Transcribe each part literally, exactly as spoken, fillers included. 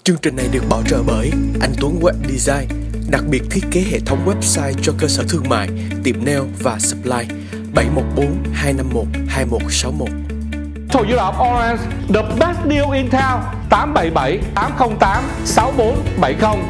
Chương trình này được bảo trợ bởi Anh Tuấn Web Design, đặc biệt thiết kế hệ thống website cho cơ sở thương mại, tiệm nail và supply. Bảy một bốn hai năm một hai một sáu một. Toyota Orange, the best deal in town. Tám bảy bảy tám không tám sáu bốn bảy không.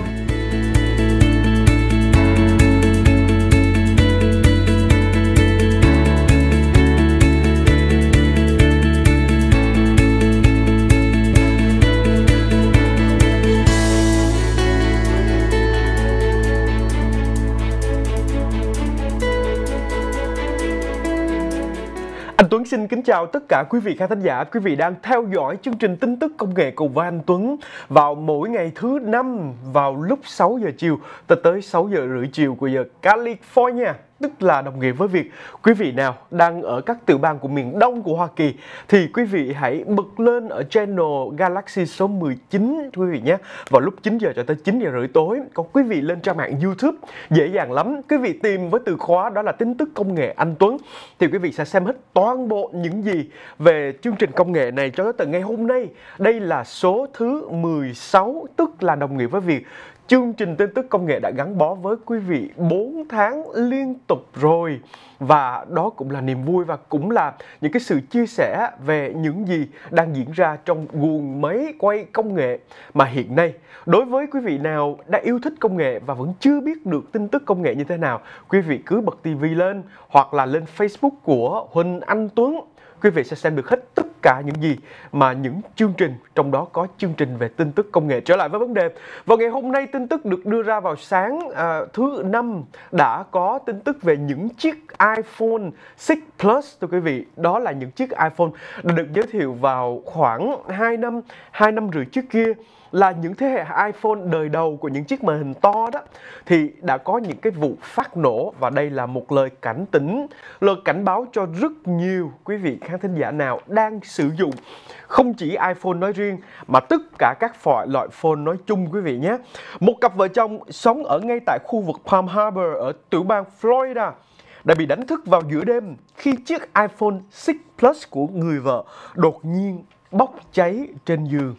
Anh Tuấn xin kính chào tất cả quý vị khán thính giả. Quý vị đang theo dõi chương trình tin tức công nghệ cùng với anh Tuấn vào mỗi ngày thứ năm vào lúc sáu giờ chiều tới sáu giờ rưỡi chiều của giờ California, tức là đồng nghĩa với việc quý vị nào đang ở các tiểu bang của miền Đông của Hoa Kỳ thì quý vị hãy bật lên ở channel Galaxy số mười chín quý vị nhé, vào lúc chín giờ cho tới chín giờ rưỡi tối. Còn quý vị lên trang mạng YouTube dễ dàng lắm, quý vị tìm với từ khóa đó là tin tức công nghệ anh Tuấn thì quý vị sẽ xem hết toàn bộ những gì về chương trình công nghệ này cho tới tận ngày hôm nay. Đây là số thứ mười sáu, tức là đồng nghĩa với việc chương trình tin tức công nghệ đã gắn bó với quý vị bốn tháng liên tục rồi. Và đó cũng là niềm vui và cũng là những cái sự chia sẻ về những gì đang diễn ra trong guồng máy quay công nghệ mà hiện nay. Đối với quý vị nào đã yêu thích công nghệ và vẫn chưa biết được tin tức công nghệ như thế nào, quý vị cứ bật tivi lên hoặc là lên Facebook của Huỳnh Anh Tuấn. Quý vị sẽ xem được hết tất cả những gì mà những chương trình, trong đó có chương trình về tin tức công nghệ. Trở lại với vấn đề, vào ngày hôm nay tin tức được đưa ra vào sáng à, thứ năm đã có tin tức về những chiếc iPhone sáu Plus thưa quý vị. Đó là những chiếc iPhone đã được giới thiệu vào khoảng hai năm, hai năm rưỡi trước kia, là những thế hệ iPhone đời đầu của những chiếc màn hình to đó, thì đã có những cái vụ phát nổ. Và đây là một lời cảnh tỉnh, lời cảnh báo cho rất nhiều quý vị khán thính giả nào đang sử dụng không chỉ iPhone nói riêng mà tất cả các loại phone nói chung quý vị nhé. Một cặp vợ chồng sống ở ngay tại khu vực Palm Harbor ở tiểu bang Florida đã bị đánh thức vào giữa đêm khi chiếc iPhone sáu Plus của người vợ đột nhiên bốc cháy trên giường.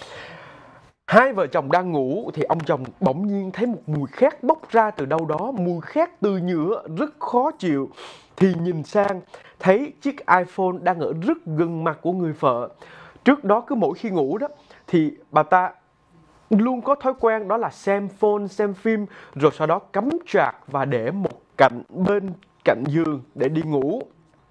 Hai vợ chồng đang ngủ thì ông chồng bỗng nhiên thấy một mùi khét bốc ra từ đâu đó, mùi khét từ nhựa rất khó chịu. Thì nhìn sang thấy chiếc iPhone đang ở rất gần mặt của người vợ. Trước đó cứ mỗi khi ngủ đó thì bà ta luôn có thói quen đó là xem phone, xem phim, rồi sau đó cắm sạc và để một cạnh bên cạnh giường để đi ngủ.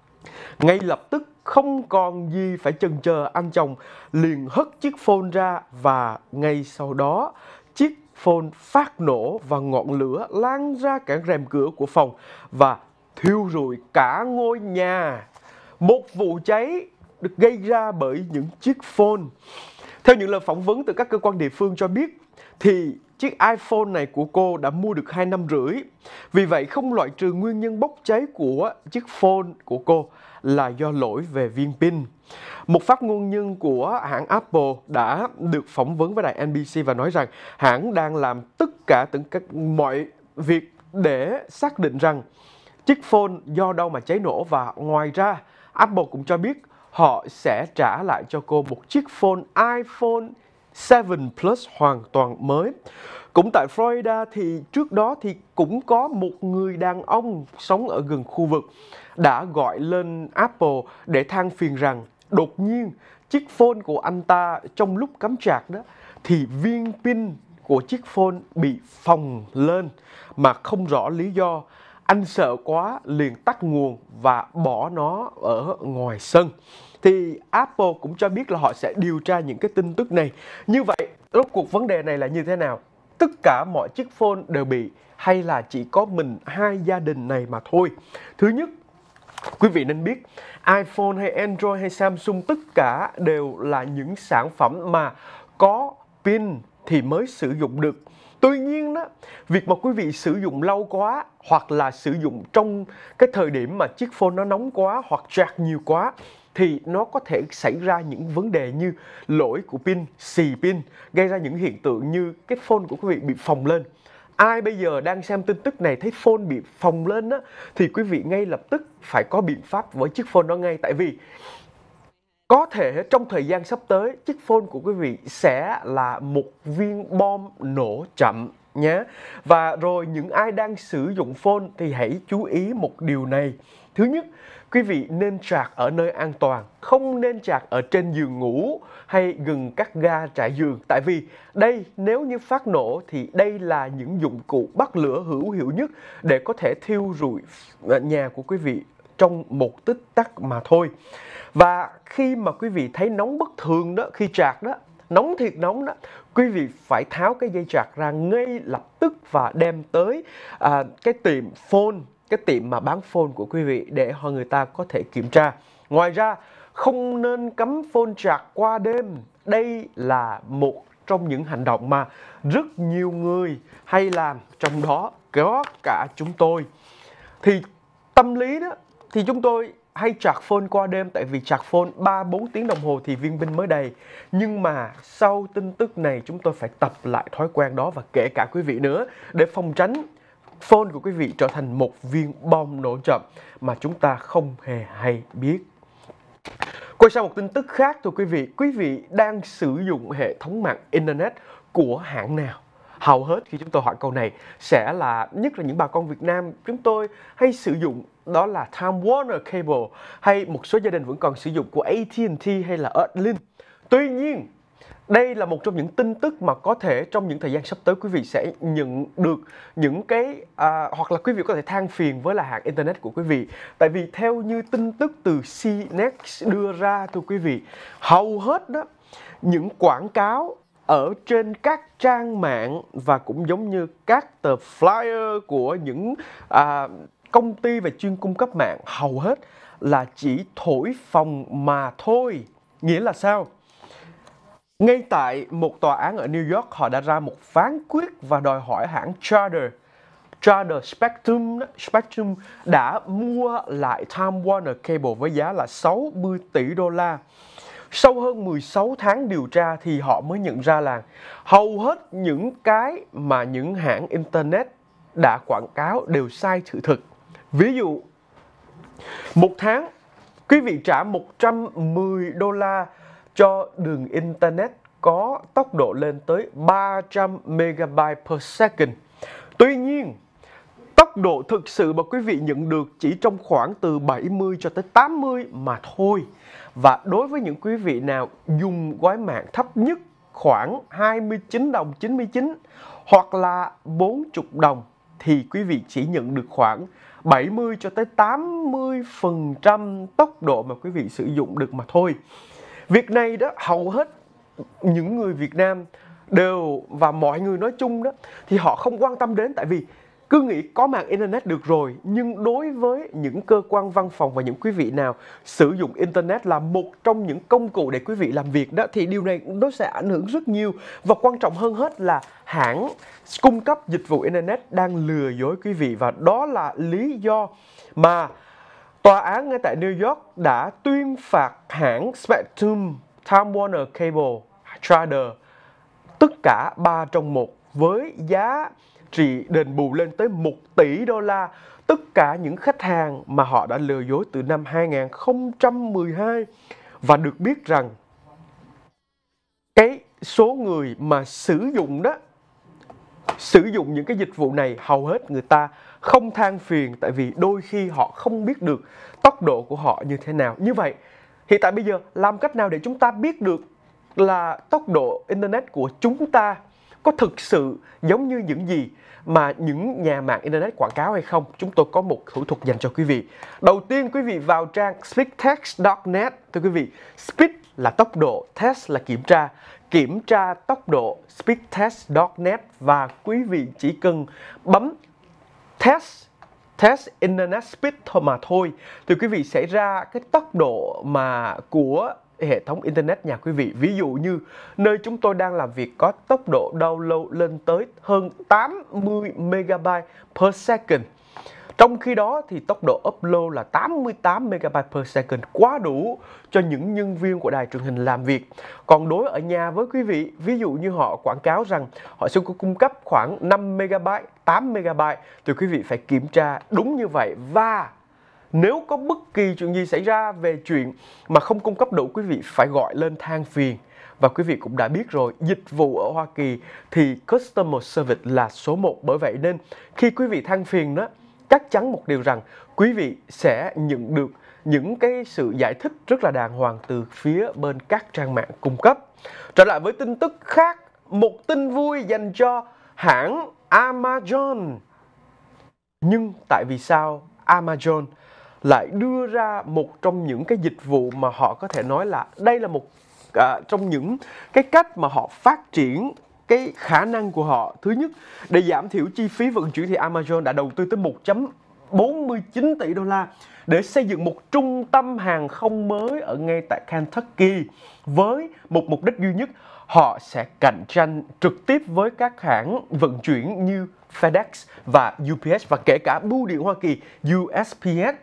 Ngay lập tức không còn gì phải chần chờ, anh chồng liền hất chiếc phone ra và ngay sau đó chiếc phone phát nổ và ngọn lửa lan ra cả rèm cửa của phòng và thiêu rụi cả ngôi nhà. Một vụ cháy được gây ra bởi những chiếc phone. Theo những lời phỏng vấn từ các cơ quan địa phương cho biết thì chiếc iPhone này của cô đã mua được hai năm rưỡi. Vì vậy không loại trừ nguyên nhân bốc cháy của chiếc phone của cô là do lỗi về viên pin. Một phát ngôn nhân của hãng Apple đã được phỏng vấn với đài en bê xê và nói rằng hãng đang làm tất cả tất cả mọi việc để xác định rằng chiếc phone do đâu mà cháy nổ. Và ngoài ra Apple cũng cho biết họ sẽ trả lại cho cô một chiếc phone iPhone bảy Plus hoàn toàn mới. Cũng tại Florida thì trước đó thì cũng có một người đàn ông sống ở gần khu vực đã gọi lên Apple để than phiền rằng đột nhiên chiếc phone của anh ta trong lúc cắm sạc đó thì viên pin của chiếc phone bị phồng lên mà không rõ lý do. Anh sợ quá liền tắt nguồn và bỏ nó ở ngoài sân. Thì Apple cũng cho biết là họ sẽ điều tra những cái tin tức này. Như vậy, rốt cuộc vấn đề này là như thế nào? Tất cả mọi chiếc phone đều bị hay là chỉ có mình hai gia đình này mà thôi? Thứ nhất, quý vị nên biết iPhone hay Android hay Samsung tất cả đều là những sản phẩm mà có pin thì mới sử dụng được. Tuy nhiên đó, việc mà quý vị sử dụng lâu quá hoặc là sử dụng trong cái thời điểm mà chiếc phone nó nóng quá hoặc sạc nhiều quá thì nó có thể xảy ra những vấn đề như lỗi của pin, xì pin, gây ra những hiện tượng như cái phone của quý vị bị phồng lên. Ai bây giờ đang xem tin tức này thấy phone bị phồng lên á, thì quý vị ngay lập tức phải có biện pháp với chiếc phone đó ngay. Tại vì có thể trong thời gian sắp tới, chiếc phone của quý vị sẽ là một viên bom nổ chậm nhé. Và rồi những ai đang sử dụng phone thì hãy chú ý một điều này. Thứ nhất, quý vị nên sạc ở nơi an toàn, không nên sạc ở trên giường ngủ hay gần các ga trải giường. Tại vì đây, nếu như phát nổ thì đây là những dụng cụ bắt lửa hữu hiệu nhất để có thể thiêu rụi nhà của quý vị trong một tích tắc mà thôi. Và khi mà quý vị thấy nóng bất thường đó, khi sạc đó, nóng thiệt nóng đó, quý vị phải tháo cái dây sạc ra ngay lập tức và đem tới à, cái tiệm phone, cái tiệm mà bán phone của quý vị để họ người ta có thể kiểm tra. Ngoài ra, không nên cắm phone sạc qua đêm. Đây là một trong những hành động mà rất nhiều người hay làm, trong đó có cả chúng tôi. Thì tâm lý đó, thì chúng tôi hay sạc phone qua đêm, tại vì sạc phone ba bốn tiếng đồng hồ thì viên pin mới đầy. Nhưng mà sau tin tức này chúng tôi phải tập lại thói quen đó, và kể cả quý vị nữa, để phòng tránh phone của quý vị trở thành một viên bom nổ chậm mà chúng ta không hề hay biết. Quay sang một tin tức khác thưa quý vị, quý vị đang sử dụng hệ thống mạng Internet của hãng nào? Hầu hết khi chúng tôi hỏi câu này sẽ là, nhất là những bà con Việt Nam, chúng tôi hay sử dụng đó là Time Warner Cable, hay một số gia đình vẫn còn sử dụng của A T and T hay là Earthlink. Tuy nhiên, đây là một trong những tin tức mà có thể trong những thời gian sắp tới quý vị sẽ nhận được những cái à, hoặc là quý vị có thể than phiền với là hãng Internet của quý vị. Tại vì theo như tin tức từ C N E T đưa ra thưa quý vị, hầu hết đó những quảng cáo ở trên các trang mạng và cũng giống như các tờ flyer của những à, công ty và chuyên cung cấp mạng, hầu hết là chỉ thổi phồng mà thôi. Nghĩa là sao? Ngay tại một tòa án ở New York, họ đã ra một phán quyết và đòi hỏi hãng Charter, Charter Spectrum, Spectrum đã mua lại Time Warner Cable với giá là sáu mươi tỷ đô la. Sau hơn mười sáu tháng điều tra thì họ mới nhận ra là hầu hết những cái mà những hãng Internet đã quảng cáo đều sai sự thật. Ví dụ, một tháng quý vị trả một trăm mười đô la cho đường Internet có tốc độ lên tới ba trăm megabyte per second. Tuy nhiên, tốc độ thực sự mà quý vị nhận được chỉ trong khoảng từ bảy mươi cho tới tám mươi mà thôi. Và đối với những quý vị nào dùng gói mạng thấp nhất khoảng hai mươi chín đồng chín mươi chín hoặc là bốn mươi đồng thì quý vị chỉ nhận được khoảng bảy mươi cho tới tám mươi phần trăm tốc độ mà quý vị sử dụng được mà thôi. Việc này đó, hầu hết những người Việt Nam đều và mọi người nói chung đó thì họ không quan tâm đến, tại vì cứ nghĩ có mạng Internet được rồi. Nhưng đối với những cơ quan văn phòng và những quý vị nào sử dụng Internet là một trong những công cụ để quý vị làm việc đó, thì điều này nó sẽ ảnh hưởng rất nhiều. Và quan trọng hơn hết là hãng cung cấp dịch vụ Internet đang lừa dối quý vị. Và đó là lý do mà tòa án ngay tại New York đã tuyên phạt hãng Spectrum, Time Warner Cable, Charter tất cả ba trong một với giá trị đền bù lên tới một tỷ đô la. Tất cả những khách hàng mà họ đã lừa dối từ năm hai nghìn không trăm mười hai. Và được biết rằng cái số người mà sử dụng đó, sử dụng những cái dịch vụ này, hầu hết người ta không than phiền, tại vì đôi khi họ không biết được tốc độ của họ như thế nào. Như vậy, hiện tại bây giờ làm cách nào để chúng ta biết được là tốc độ Internet của chúng ta có thực sự giống như những gì mà những nhà mạng Internet quảng cáo hay không? Chúng tôi có một thủ thuật dành cho quý vị. Đầu tiên, quý vị vào trang speedtest chấm net. Thưa quý vị, speed là tốc độ, test là kiểm tra. Kiểm tra tốc độ speedtest chấm net và quý vị chỉ cần bấm test, test internet speed thôi mà thôi. Thì quý vị sẽ ra cái tốc độ mà của hệ thống Internet nhà quý vị. Ví dụ như nơi chúng tôi đang làm việc có tốc độ download lên tới hơn tám mươi megabyte per second. Trong khi đó thì tốc độ upload là tám mươi tám megabyte per second, quá đủ cho những nhân viên của đài truyền hình làm việc. Còn đối ở nhà với quý vị, ví dụ như họ quảng cáo rằng họ sẽ cung cấp khoảng năm megabyte, tám megabyte, thì quý vị phải kiểm tra đúng như vậy. Và Nếu có bất kỳ chuyện gì xảy ra về chuyện mà không cung cấp đủ, quý vị phải gọi lên than phiền. Và quý vị cũng đã biết rồi, dịch vụ ở Hoa Kỳ thì Customer Service là số một. Bởi vậy nên khi quý vị than phiền đó, chắc chắn một điều rằng quý vị sẽ nhận được những cái sự giải thích rất là đàng hoàng từ phía bên các trang mạng cung cấp. Trở lại với tin tức khác, một tin vui dành cho hãng Amazon. Nhưng tại vì sao Amazon lại đưa ra một trong những cái dịch vụ mà họ có thể nói là đây là một à, trong những cái cách mà họ phát triển cái khả năng của họ. Thứ nhất, để giảm thiểu chi phí vận chuyển thì Amazon đã đầu tư tới một phẩy bốn mươi chín tỷ đô la để xây dựng một trung tâm hàng không mới ở ngay tại Kentucky với một mục đích duy nhất. Họ sẽ cạnh tranh trực tiếp với các hãng vận chuyển như FedEx và u pê ét và kể cả bưu điện Hoa Kỳ u ét pê ét.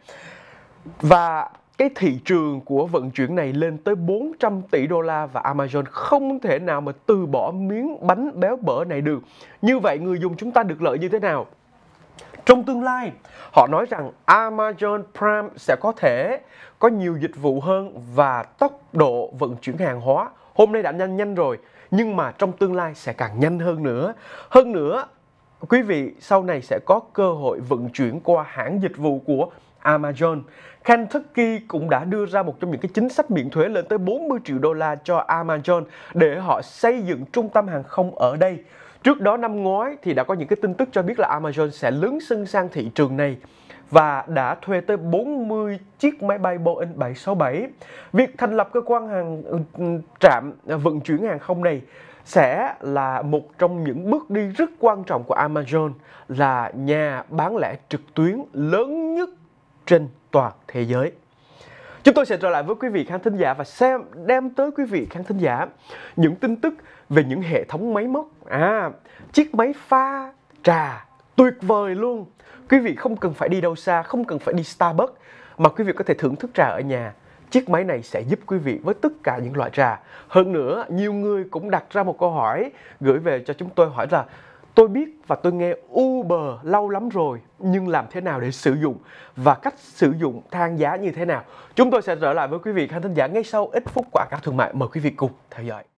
Và cái thị trường của vận chuyển này lên tới bốn trăm tỷ đô la và Amazon không thể nào mà từ bỏ miếng bánh béo bở này được. Như vậy người dùng chúng ta được lợi như thế nào? Trong tương lai, họ nói rằng Amazon Prime sẽ có thể có nhiều dịch vụ hơn và tốc độ vận chuyển hàng hóa. Hôm nay đã nhanh nhanh rồi, nhưng mà trong tương lai sẽ càng nhanh hơn nữa. Hơn nữa, quý vị sau này sẽ có cơ hội vận chuyển qua hãng dịch vụ của Amazon. Kentucky cũng đã đưa ra một trong những cái chính sách miễn thuế lên tới bốn mươi triệu đô la cho Amazon để họ xây dựng trung tâm hàng không ở đây. Trước đó năm ngoái thì đã có những cái tin tức cho biết là Amazon sẽ lấn sân sang thị trường này và đã thuê tới bốn mươi chiếc máy bay Boeing bảy sáu bảy. Việc thành lập cơ quan hàng trạm vận chuyển hàng không này sẽ là một trong những bước đi rất quan trọng của Amazon, là nhà bán lẻ trực tuyến lớn nhất trên toàn thế giới. Chúng tôi sẽ trở lại với quý vị khán thính giả và xem đem tới quý vị khán thính giả những tin tức về những hệ thống máy móc. À, chiếc máy pha trà tuyệt vời luôn. Quý vị không cần phải đi đâu xa, không cần phải đi Starbucks mà quý vị có thể thưởng thức trà ở nhà. Chiếc máy này sẽ giúp quý vị với tất cả những loại trà. Hơn nữa, nhiều người cũng đặt ra một câu hỏi gửi về cho chúng tôi, hỏi là tôi biết và tôi nghe Uber lâu lắm rồi, nhưng làm thế nào để sử dụng và cách sử dụng thang giá như thế nào? Chúng tôi sẽ trở lại với quý vị khán thính giả ngay sau ít phút quảng cáo thương mại. Mời quý vị cùng theo dõi.